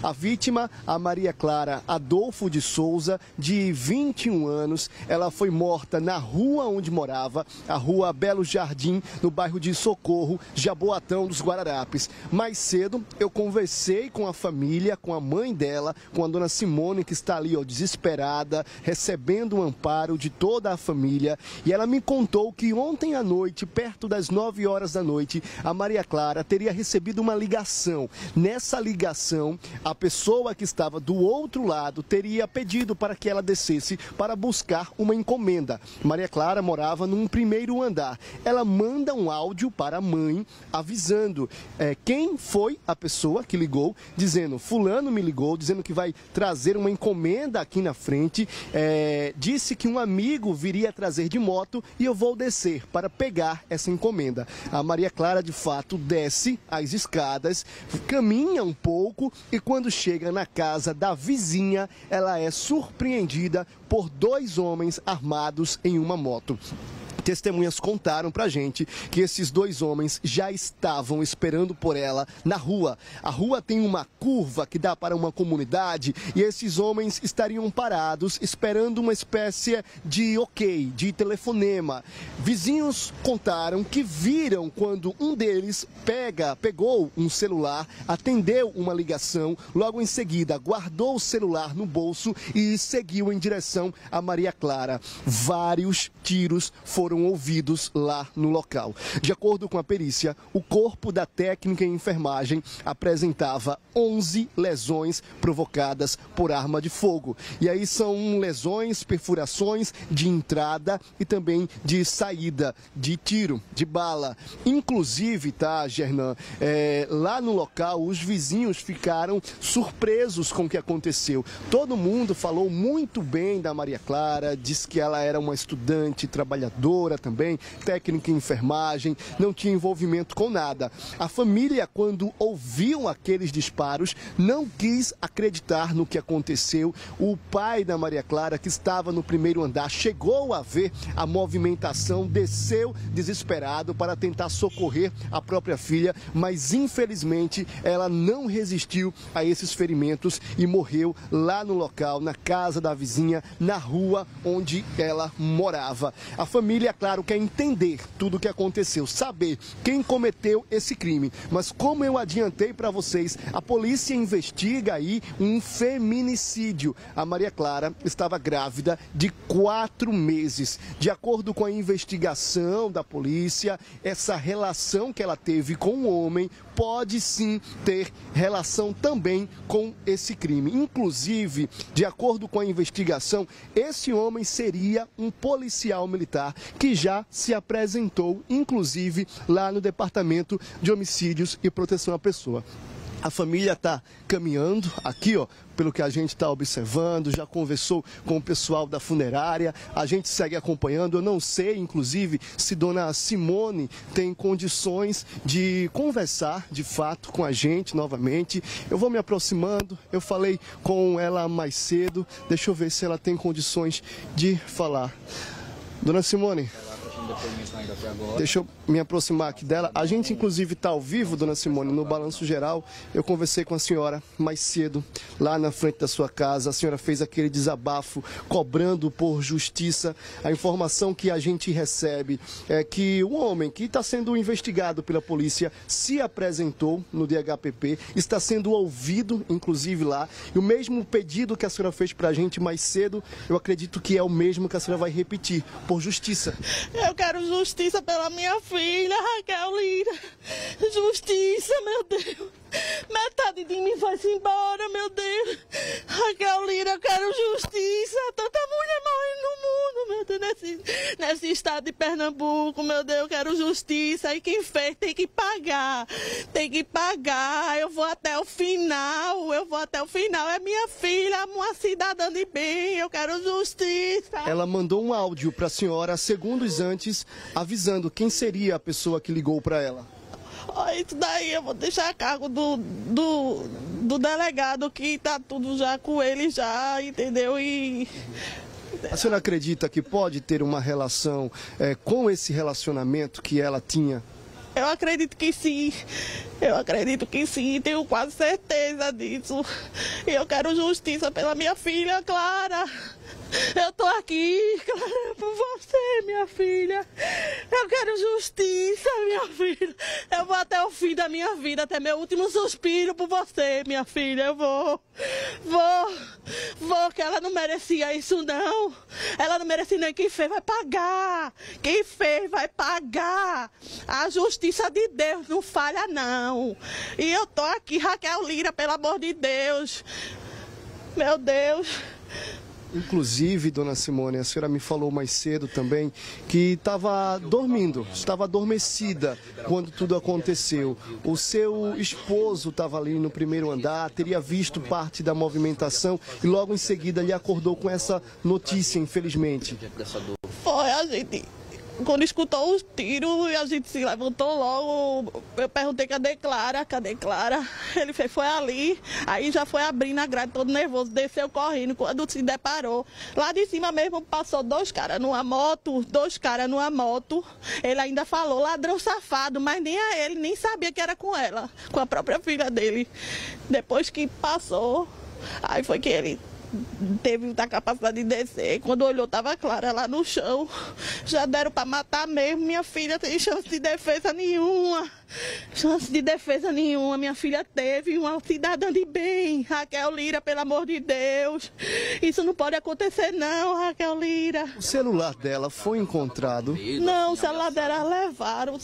A vítima, a Maria Clara Adolfo de Souza, de 21 anos, ela foi morta na rua onde morava, a rua Belo Jardim, no bairro de Socorro, Jaboatão dos Guararapes. Mais cedo, eu conversei com a família, com a mãe dela, com a dona Simone, que está ali, ó, desesperada, recebendo o amparo de toda a família. E ela me contou que ontem à noite, perto das 9 horas da noite, a Maria Clara teria recebido uma ligação. Nessa ligação, a pessoa que estava do outro lado teria pedido para que ela descesse para buscar uma encomenda. Maria Clara morava num primeiro andar. Ela manda um áudio para a mãe avisando quem foi a pessoa que ligou, dizendo: fulano me ligou, dizendo que vai trazer uma encomenda aqui na frente, disse que um amigo viria trazer de moto e eu vou descer para pegar essa encomenda. A Maria Clara, de fato, desce as escadas, caminha um pouco e quando chega na casa da vizinha, ela é surpreendida por 2 homens armados em uma moto. Testemunhas contaram pra gente que esses 2 homens já estavam esperando por ela na rua. A rua tem uma curva que dá para uma comunidade e esses homens estariam parados esperando uma espécie de de telefonema. Vizinhos contaram que viram quando um deles pegou um celular, atendeu uma ligação, logo em seguida guardou o celular no bolso e seguiu em direção a Maria Clara. Vários tiros foram ouvidos lá no local. De acordo com a perícia, o corpo da técnica em enfermagem apresentava 11 lesões provocadas por arma de fogo. E aí são lesões, perfurações de entrada e também de saída de tiro, de bala. Inclusive, tá, Gernan, lá no local os vizinhos ficaram surpresos com o que aconteceu. Todo mundo falou muito bem da Maria Clara, disse que ela era uma estudante trabalhadora também, técnica em enfermagem, não tinha envolvimento com nada. A família, quando ouviu aqueles disparos, não quis acreditar no que aconteceu. O pai da Maria Clara, que estava no primeiro andar, chegou a ver a movimentação, desceu desesperado para tentar socorrer a própria filha, mas infelizmente ela não resistiu a esses ferimentos e morreu lá no local, na casa da vizinha, na rua onde ela morava. A família, claro, quer entender tudo o que aconteceu, saber quem cometeu esse crime. Mas como eu adiantei para vocês, a polícia investiga aí um feminicídio. A Maria Clara estava grávida de 4 meses. De acordo com a investigação da polícia, essa relação que ela teve com o homem pode sim ter relação também com esse crime. Inclusive, de acordo com a investigação, esse homem seria um policial militar que já se apresentou, inclusive, lá no Departamento de Homicídios e Proteção à Pessoa. A família está caminhando aqui, ó, pelo que a gente está observando, já conversou com o pessoal da funerária, a gente segue acompanhando. Eu não sei, inclusive, se dona Simone tem condições de conversar, de fato, com a gente novamente. Eu vou me aproximando, eu falei com ela mais cedo, deixa eu ver se ela tem condições de falar. Dona Simone, deixa eu me aproximar aqui dela. A gente, inclusive, está ao vivo, dona Simone, no Balanço Geral. Eu conversei com a senhora mais cedo, lá na frente da sua casa. A senhora fez aquele desabafo, cobrando por justiça. A informação que a gente recebe é que o homem que está sendo investigado pela polícia se apresentou no DHPP, está sendo ouvido, inclusive, lá. E o mesmo pedido que a senhora fez para a gente mais cedo, eu acredito que é o mesmo que a senhora vai repetir, por justiça. Eu quero justiça pela minha filha, Raquel Lira. Justiça, meu Deus. Metade de mim vai-se embora, meu Deus. Raquel Lira, eu quero justiça. Tanta mulher morrendo no mundo, meu Deus, nesse estado de Pernambuco, meu Deus. Eu quero justiça. E quem fez tem que pagar. Tem que pagar. Eu vou até o final. É minha filha, uma cidadã de bem. Eu quero justiça. Ela mandou um áudio para a senhora segundos antes, avisando quem seria a pessoa que ligou para ela. Isso daí eu vou deixar a cargo do delegado, que tá tudo já com ele já, entendeu? E a senhora acredita que pode ter uma relação com esse relacionamento que ela tinha? Eu acredito que sim. Eu acredito que sim, tenho quase certeza disso. E eu quero justiça pela minha filha, Clara. Eu tô aqui, Clara, por você, minha filha. Eu quero justiça, minha filha. Eu vou até o fim da minha vida, até meu último suspiro por você, minha filha. Eu vou, que ela não merecia isso, não. Ela não merecia, nem quem fez vai pagar. Quem fez vai pagar. A justiça de Deus não falha, não. E eu tô aqui, Raquel Lira, pelo amor de Deus. Meu Deus. Inclusive, dona Simone, a senhora me falou mais cedo também que estava dormindo, estava adormecida quando tudo aconteceu. O seu esposo estava ali no primeiro andar, teria visto parte da movimentação e logo em seguida lhe acordou com essa notícia, infelizmente. Foi, a gente, quando escutou os tiros, a gente se levantou logo. Eu perguntei, cadê Clara? Cadê Clara? Ele fez, foi ali. Aí já foi abrindo a grade, todo nervoso, desceu correndo. Quando se deparou, lá de cima mesmo passou dois caras numa moto. Ele ainda falou, ladrão safado, mas nem a ele, nem sabia que era com ela, com a própria filha dele. Depois que passou, aí foi que ele teve a capacidade de descer. Quando olhou, estava Clara lá no chão. Já deram para matar mesmo. Minha filha tem chance de defesa nenhuma. Chance de defesa nenhuma. Minha filha teve uma cidadã de bem. Raquel Lira, pelo amor de Deus. Isso não pode acontecer, não, Raquel Lira. O celular dela foi encontrado? Não, o celular dela levaram.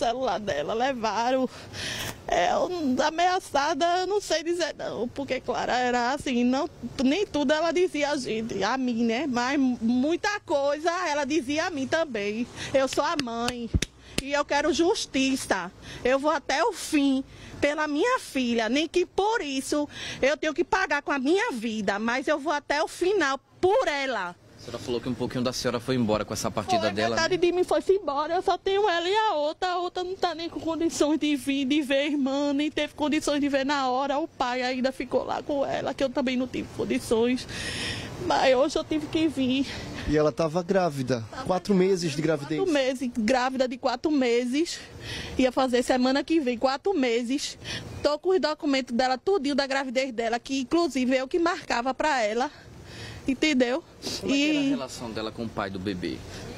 Ameaçada, eu não sei dizer não, porque Clara era assim, não, nem tudo ela dizia a mim, né? Mas muita coisa ela dizia a mim também. Eu sou a mãe e eu quero justiça. Eu vou até o fim pela minha filha, nem que por isso eu tenho que pagar com a minha vida, mas eu vou até o final por ela. A senhora falou que um pouquinho da senhora foi embora com essa partida dela. Metade de mim foi embora, eu só tenho ela e a outra não tá nem com condições de vir, de ver a irmã, nem teve condições de ver na hora, o pai ainda ficou lá com ela, que eu também não tive condições, mas hoje eu tive que vir. E ela estava grávida, 4 meses de gravidez. 4 meses, grávida de 4 meses, ia fazer semana que vem, 4 meses, tô com os documentos dela, tudinho da gravidez dela, que inclusive eu que marcava pra ela. Entendeu? Como é que era a relação dela com o pai do bebê?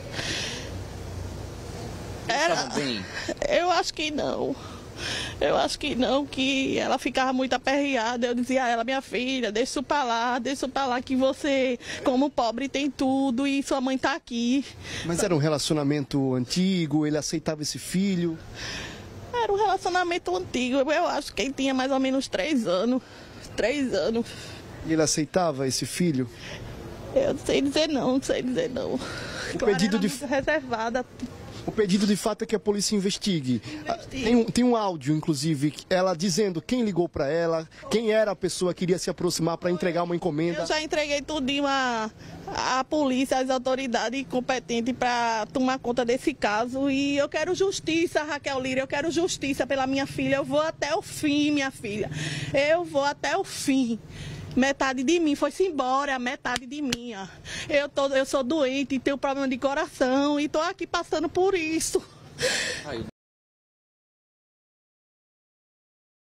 Era... bem? Eu acho que não. Eu acho que não, que ela ficava muito aperreada. Eu dizia a ela, minha filha, deixa isso pra lá, que você, como pobre, tem tudo e sua mãe tá aqui. Mas era um relacionamento antigo, ele aceitava esse filho? Era um relacionamento antigo, eu acho que ele tinha mais ou menos 3 anos. 3 anos. E ele aceitava esse filho? Eu não sei dizer não. O pedido de... muito reservada. O pedido de fato é que a polícia investigue. Tem um áudio, inclusive, ela dizendo quem ligou para ela, quem era a pessoa que iria se aproximar para entregar uma encomenda. Eu já entreguei tudinho à polícia, às autoridades competentes para tomar conta desse caso. E eu quero justiça, Raquel Lira, eu quero justiça pela minha filha. Eu vou até o fim, minha filha. Eu vou até o fim. Metade de mim foi-se embora, metade de mim. Eu sou doente, tenho problema de coração e estou aqui passando por isso.